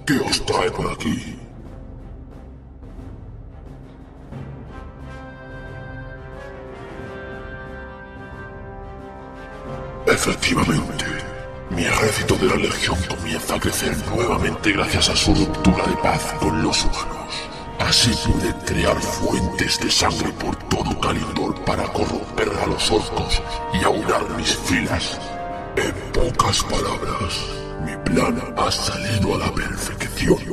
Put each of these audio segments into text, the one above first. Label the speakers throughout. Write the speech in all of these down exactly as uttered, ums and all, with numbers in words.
Speaker 1: ¿Qué os trae por aquí? Efectivamente, mi ejército de la Legión comienza a crecer nuevamente gracias a su ruptura de paz con los humanos. Así pude crear fuentes de sangre por todo Kalimdor para corromper a los orcos y aunar mis filas. En pocas palabras, mi plan ha salido a la perfección.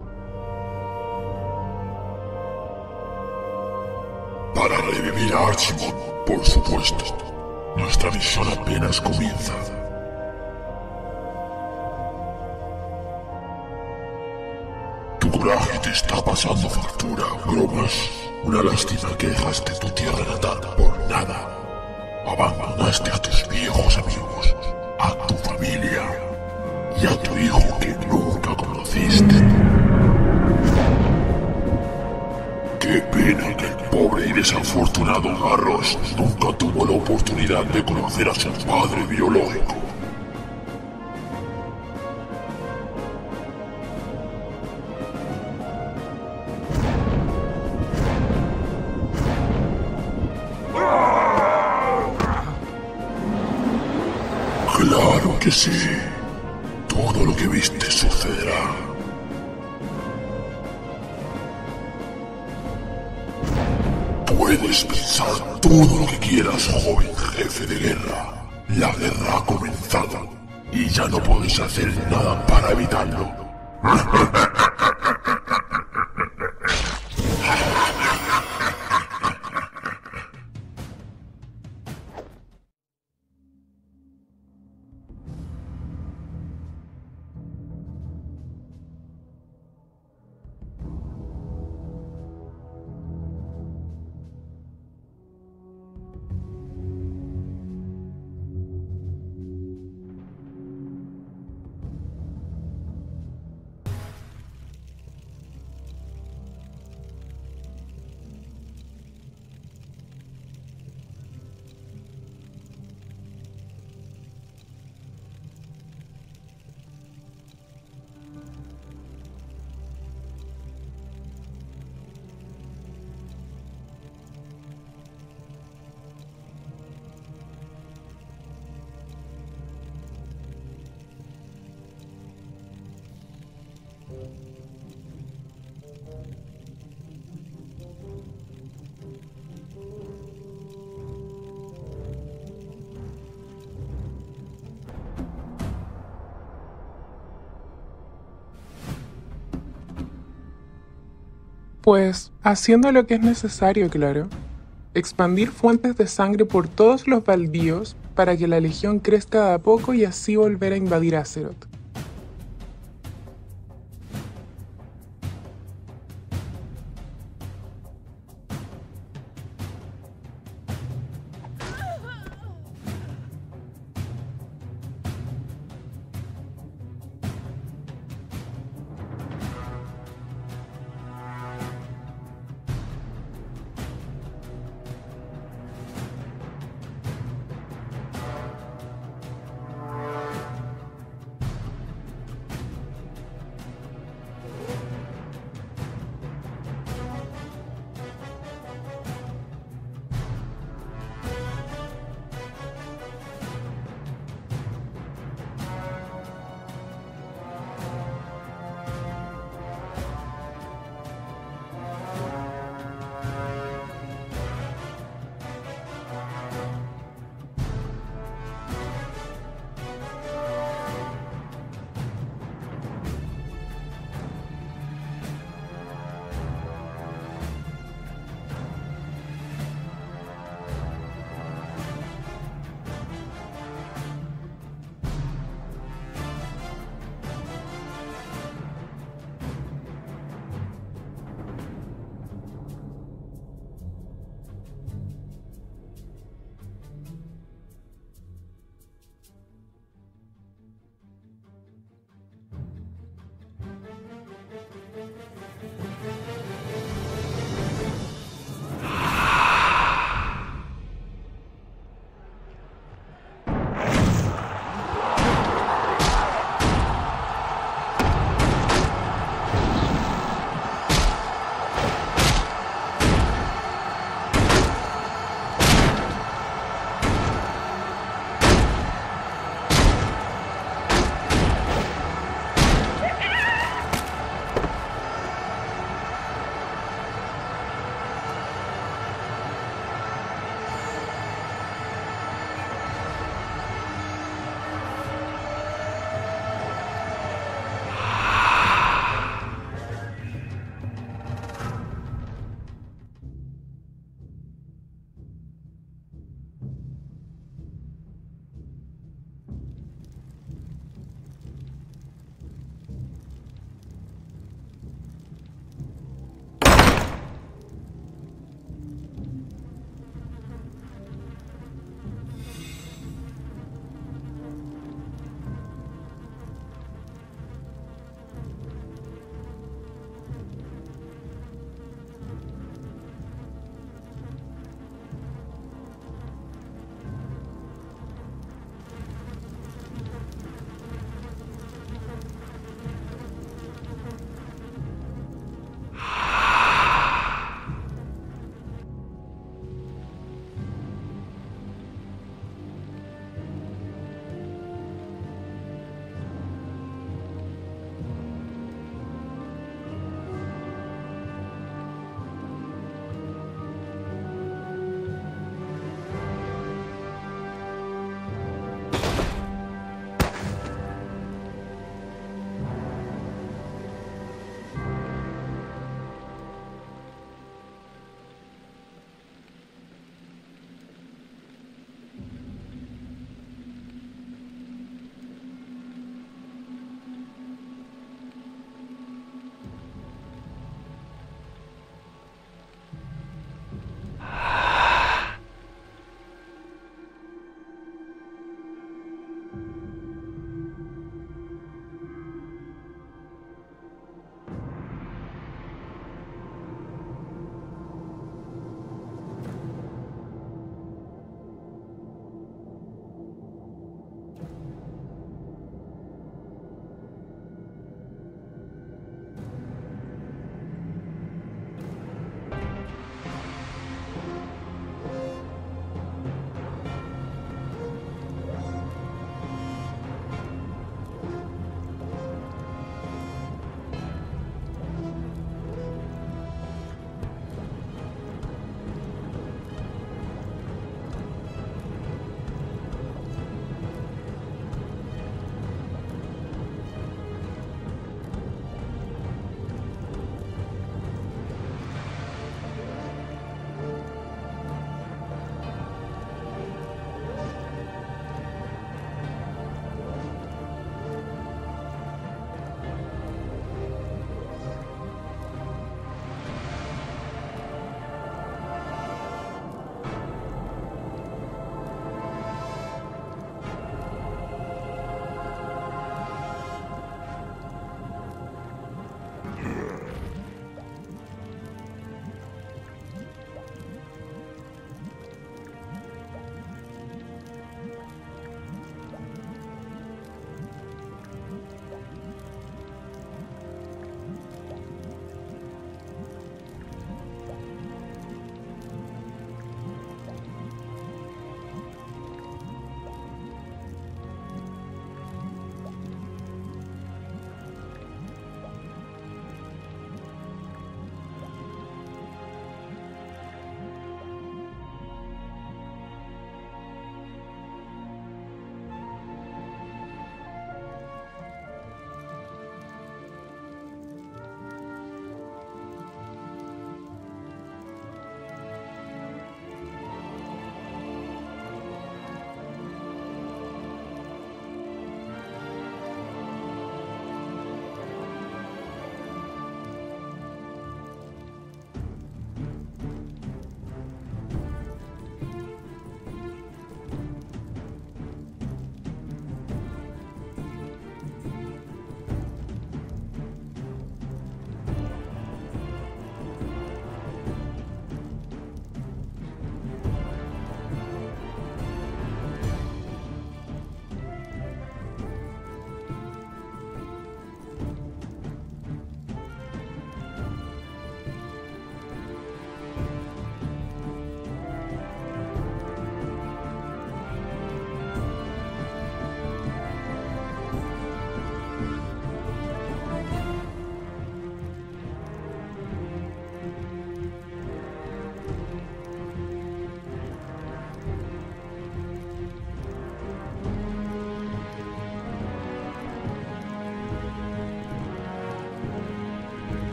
Speaker 1: Para revivir a Archimond, por supuesto. Nuestra misión apenas comienza. Tu coraje te está pasando factura, Gromas. Una lástima que dejaste tu tierra natal por nada. Abandonaste a tus viejos amigos, a tu familia y a tu hijo que nunca conociste. Qué pena que el pobre y desafortunado Garros nunca tuvo la oportunidad de conocer a su padre biológico. Claro que sí. Todo lo que viste sucederá. Puedes pensar todo lo que quieras, joven jefe de guerra. La guerra ha comenzado y ya no puedes hacer nada para evitarlo.
Speaker 2: Pues, haciendo lo que es necesario, claro. Expandir fuentes de sangre por todos los baldíos para que la Legión crezca de a poco y así volver a invadir Azeroth.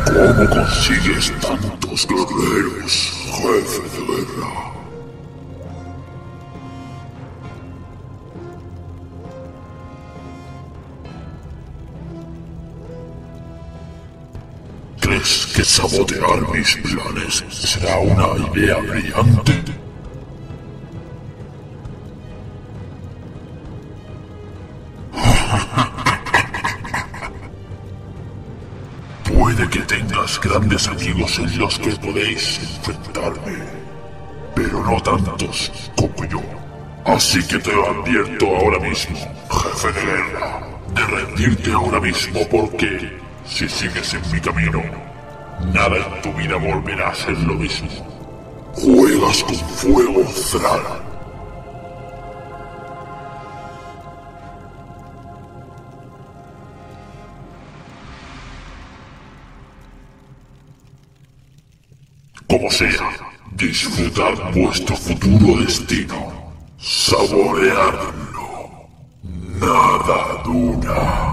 Speaker 1: ¿Cómo consigues tantos guerreros, jefe de guerra? ¿Crees que sabotear mis planes será una idea brillante? Puede que tengas grandes amigos en los que podéis enfrentarme, pero no tantos como yo. Así que te advierto ahora mismo, jefe de guerra, de rendirte ahora mismo porque, si sigues en mi camino, nada en tu vida volverá a ser lo mismo. Juegas con fuego, Thral. Como sea, disfrutad vuestro futuro destino. Saboreadlo. Nada dura.